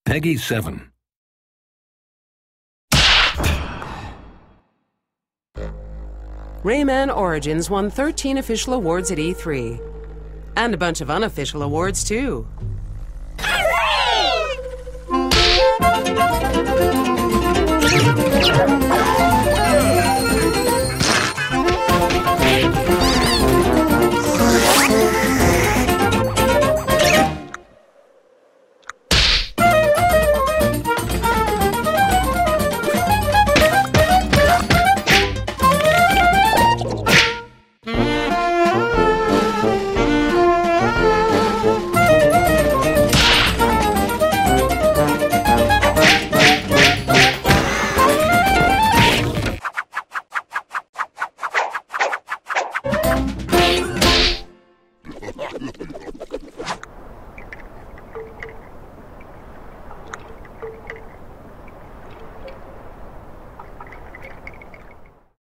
Peggy 7. Rayman Origins won 13 official awards at E3. And a bunch of unofficial awards, too. Hooray!